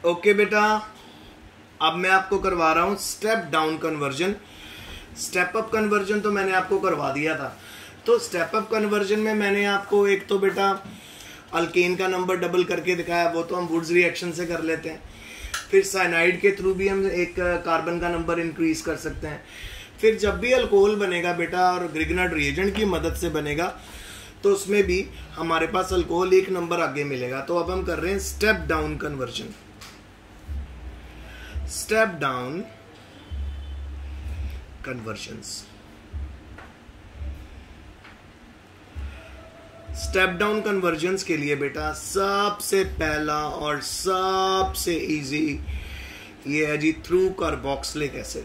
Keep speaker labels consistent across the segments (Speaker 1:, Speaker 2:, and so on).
Speaker 1: Okay बेटा, अब मैं आपको करवा रहा हूं step down conversion. Step up conversion तो मैंने आपको करवा दिया था। तो स्टेप अप कन्वर्जन में मैंने आपको एक तो बेटा अल्केन का नंबर डबल करके दिखाया, वो तो हम वुड्स रिएक्शन से कर लेते हैं। फिर साइनाइड के थ्रू भी हम एक कार्बन का नंबर इंक्रीज कर सकते हैं। फिर जब भी अल्कोहल बनेगा बेटा और ग्रिग्नार्ड रिएजेंट की मदद से बनेगा तो उसमें भी हमारे पास अल्कोहल एक नंबर आगे मिलेगा। तो अब हम कर रहे हैं step down conversion. Step down conversions. Step down conversions के लिए बेटा सबसे पहला और सबसे इजी ये है जी through carboxylic acid.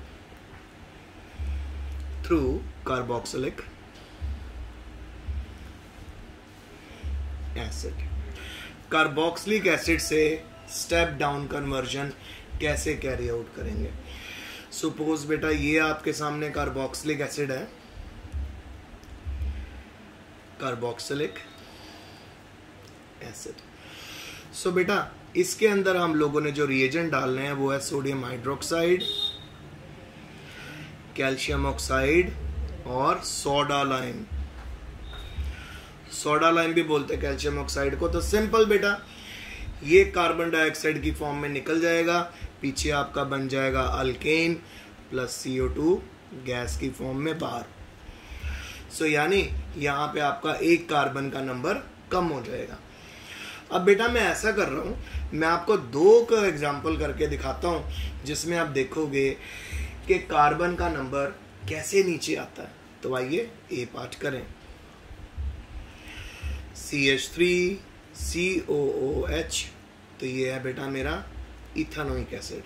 Speaker 1: Through carboxylic acid. Carboxylic acid से स्टेप डाउन कन्वर्जन कैसे कैरी आउट करेंगे? सपोज बेटा ये आपके सामने कार्बोक्सिलिक एसिड है, कार्बोक्सिलिक एसिड। सो बेटा इसके अंदर हम लोगों ने जो रिएजेंट डालने हैं वो है सोडियम हाइड्रोक्साइड, कैल्शियम ऑक्साइड और सोडा लाइम। सोडा लाइम भी बोलते हैं कैल्शियम ऑक्साइड को। तो सिंपल बेटा ये कार्बन डाइऑक्साइड की फॉर्म में निकल जाएगा, पीछे आपका बन जाएगा अल्केन प्लस CO2 गैस की फॉर्म में बाहर। सो यानी यहाँ पे आपका एक कार्बन का नंबर कम हो जाएगा। अब बेटा मैं ऐसा कर रहा हूँ, मैं आपको दो का एग्जाम्पल करके दिखाता हूँ जिसमें आप देखोगे कि कार्बन का नंबर कैसे नीचे आता है। तो आइए ए पार्ट करें। CH3 COOH, तो ये है बेटा मेरा इथेनोइक एसिड।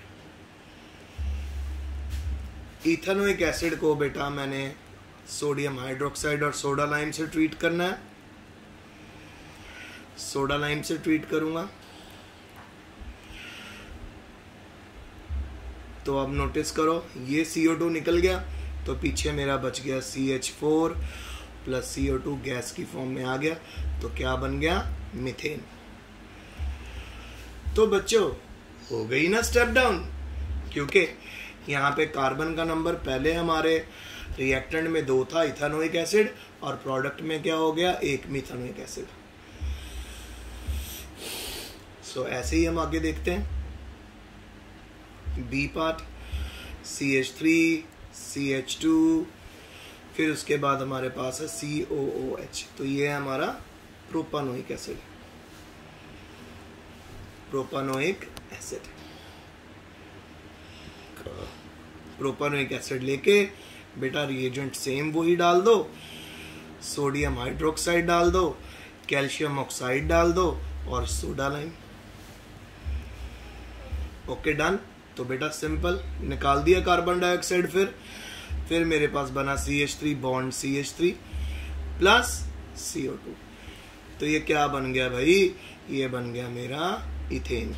Speaker 1: इथेनोइक एसिड को बेटा मैंने सोडियम हाइड्रोक्साइड और सोडा लाइम से ट्रीट करना है। सोडा लाइम से ट्रीट करूंगा तो अब नोटिस करो ये CO2 निकल गया, तो पीछे मेरा बच गया CH4 प्लस CO2 गैस की फॉर्म में आ गया। तो क्या बन गया? मीथेन। तो बच्चों हो गई ना स्टेप डाउन, क्योंकि यहाँ पे कार्बन का नंबर पहले हमारे रिएक्टेंट में 2 था इथेनोइक एसिड, और प्रोडक्ट में क्या हो गया? 1 मिथेनोइक एसिड। सो ऐसे ही हम आगे देखते हैं बी पार्ट। CH3 CH2, फिर उसके बाद हमारे पास है COOH। तो ये है हमारा propanoic acid. Propanoic acid. Propanoic acid लेके बेटा रिएजेंट सेम वही डाल दो, सोडियम हाइड्रोक्साइड डाल दो, कैल्शियम ऑक्साइड डाल दो और सोडा लाइम। Okay done. तो बेटा सिंपल निकाल दिया कार्बन डाइऑक्साइड। फिर मेरे पास बना CH3 bond CH3 plus CO2। तो ये क्या बन गया भाई? ये बन गया मेरा इथेन।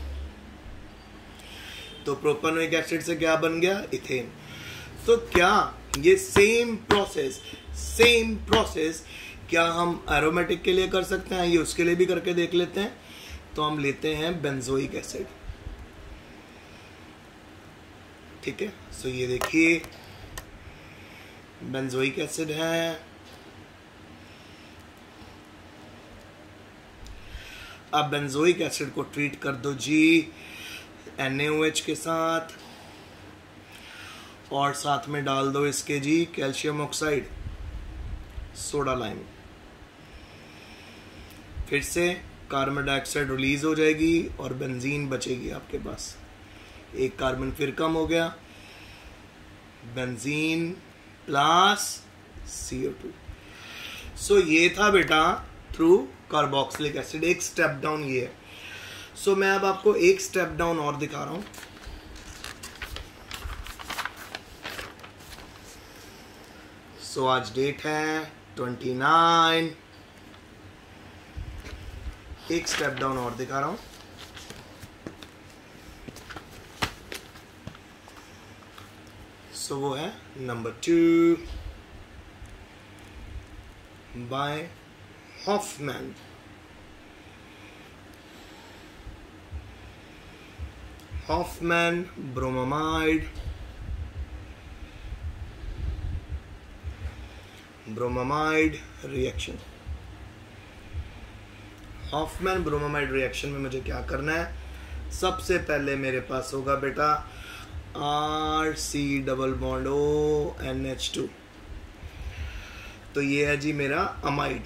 Speaker 1: तो प्रोपानोइक एसिड से क्या बन गया? इथेन। तो क्या ये सेम प्रोसेस क्या हम एरोमेटिक के लिए कर सकते हैं? ये उसके लिए भी करके देख लेते हैं। तो हम लेते हैं बेंजोइक एसिड। ठीक है, सो ये देखिए बेंजोइक एसिड है। अब बेंजोइक एसिड को ट्रीट कर दो जी NaOH के साथ, और साथ में डाल दो इसके जी कैल्शियम ऑक्साइड, सोडा लाइम। फिर से कार्बन डाइऑक्साइड रिलीज हो जाएगी और बेंजीन बचेगी आपके पास। एक कार्बन फिर कम हो गया, बेंजीन प्लस CO2। सो ये था बेटा थ्रू कार्बोक्सिलिक एसिड। एक स्टेप डाउन ये है। सो मैं अब आपको एक स्टेप डाउन और दिखा रहा हूं। सो आज डेट है 29। एक स्टेप डाउन और दिखा रहा हूं। सो वो है number 2 by Hofmann. Hofmann bromamide, bromamide reaction. Hofmann bromamide reaction में मुझे क्या करना है, सबसे पहले मेरे पास होगा बेटा RC डबल बॉन्ड ONH2, तो ये है जी मेरा अमाइड।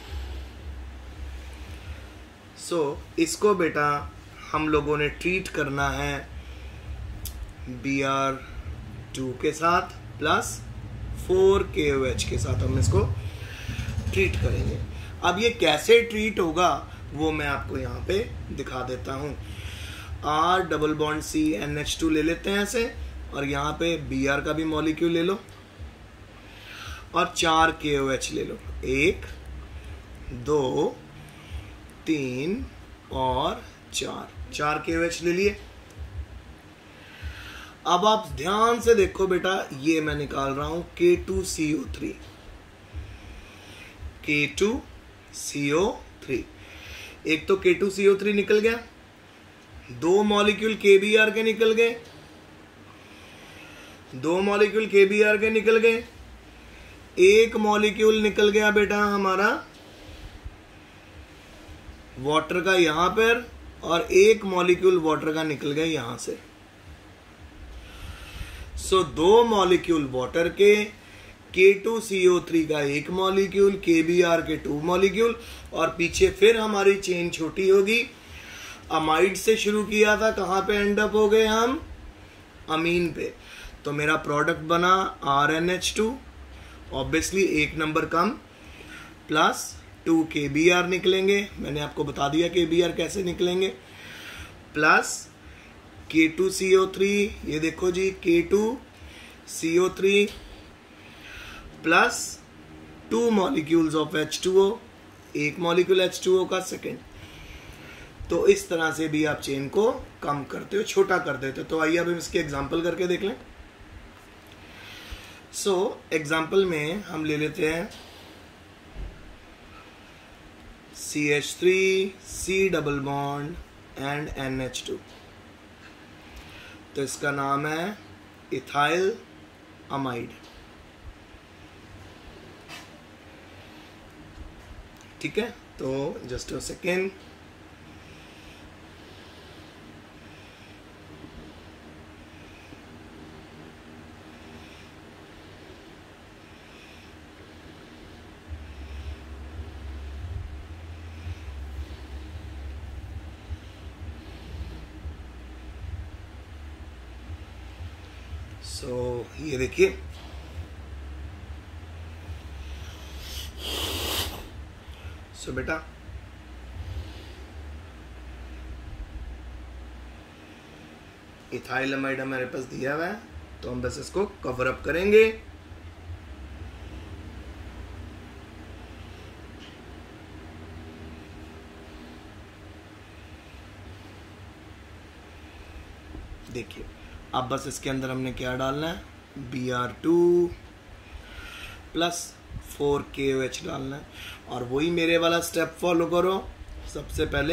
Speaker 1: सो इसको बेटा हम लोगों ने ट्रीट करना है Br2 के साथ प्लस 4KOH के साथ हम इसको ट्रीट करेंगे। अब ये कैसे ट्रीट होगा वो मैं आपको यहाँ पे दिखा देता हूँ। R double bond C NH2 ले लेते हैं ऐसे, और यहाँ पे Br का भी मॉलिक्यूल ले लो और 4KOH ले लो, 1 2 3 और 4 KOH ले लिए। अब आप ध्यान से देखो बेटा, ये मैं निकाल रहा हूं K2CO3, K2CO3। एक तो K2CO3 निकल गया, 2 मॉलिक्यूल KBr के निकल गए, 2 मॉलिक्यूल KBr के निकल गए, 1 मॉलिक्यूल निकल गया बेटा हमारा वाटर का यहां पर, और 1 मॉलिक्यूल वाटर का निकल गया यहां से। सो 2 मॉलिक्यूल वाटर के, K2CO3 का 1 मॉलिक्यूल, KBr के 2 मॉलिक्यूल, और पीछे फिर हमारी चेन छोटी होगी। अमाइड से शुरू किया था, कहां पे एंड अप हो गए हम, अमीन पे। तो मेरा प्रोडक्ट बना RNH2, ऑब्वियसली 1 नंबर कम, प्लस 2 KBr निकलेंगे, मैंने आपको बता दिया KBr कैसे निकलेंगे, प्लस K2CO3, ये देखो जी K2CO3 plus 2 molecules of H2O, 1 molecule H2O का सेकेंड। तो इस तरह से भी आप चेन को कम करते हो, छोटा कर देते हो। तो आइए अब हम इसके एग्जांपल करके देख लें। सो एग्जांपल में हम ले लेते हैं CH3 C double bond and NH2, तो इसका नाम है इथाइल अमाइड। ठीक है, तो जस्ट अ सेकेंड। सो ये देखिए, सो बेटा इथाइल अमाइड हमारे पास दिया हुआ है, तो हम बस इसको कवर अप करेंगे। देखिए अब बस इसके अंदर हमने क्या डालना है, Br2 प्लस 4KOH डालना है, और वही मेरे वाला स्टेप फॉलो करो। सबसे पहले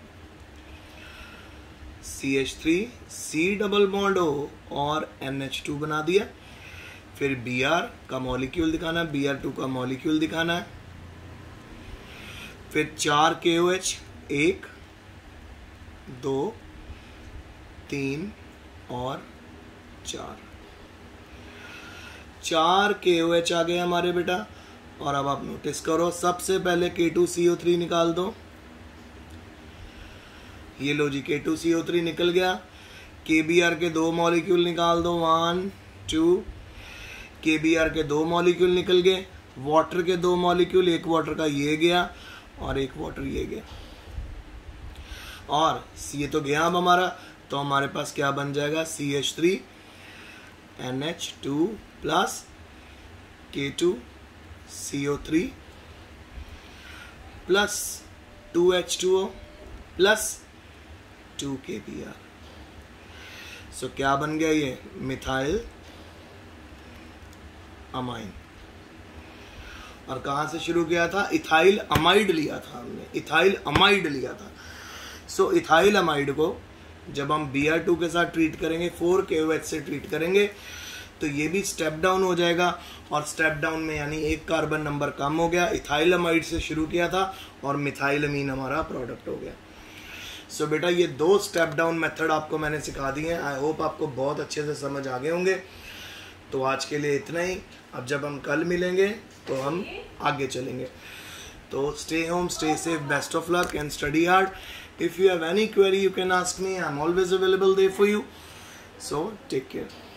Speaker 1: CH3 C double bond O और NH2 बना दिया, फिर Br का मॉलिक्यूल दिखाना है, Br2 का मॉलिक्यूल दिखाना है, फिर 4KOH, 1 2 3 और 4 KOH आ गए हमारे बेटा। और अब आप नोटिस करो, सबसे पहले K2CO3 निकाल दो। ये लो जी K2CO3 निकल गया। KBr के 2 मॉलिक्यूल निकाल दो, 1 2। KBr के 2 मॉलिक्यूल निकल गए, वाटर के 2 मॉलिक्यूल, 1 वाटर का ये गया और 1 वाटर ये गया, और ये तो गया अब हमारा। तो हमारे पास क्या बन जाएगा, CH3 NH2 plus K2CO3 plus 2H2O plus 2 KBr। So क्या बन गया, ये मिथाइल अमाइन। और कहां से शुरू किया था, इथाइल अमाइड लिया था हमने, इथाइल अमाइड लिया था। सो इथाइल अमाइड को जब हम Br2 के साथ ट्रीट करेंगे, 4 KOH से ट्रीट करेंगे, तो ये भी स्टेप डाउन हो जाएगा। और स्टेप डाउन में यानी एक कार्बन नंबर कम हो गया। इथाइलमाइड से शुरू किया था और मिथाइलमीन हमारा प्रोडक्ट हो गया। सो बेटा ये 2 स्टेप डाउन मेथड आपको मैंने सिखा दिए हैं। आई होप आपको बहुत अच्छे से समझ आ गए होंगे। तो आज के लिए इतना ही। अब जब हम कल मिलेंगे तो हम आगे चलेंगे। तो stay home, stay safe, best of luck and study hard. If you have any query, you can ask me. I'm always available there for you. So take care.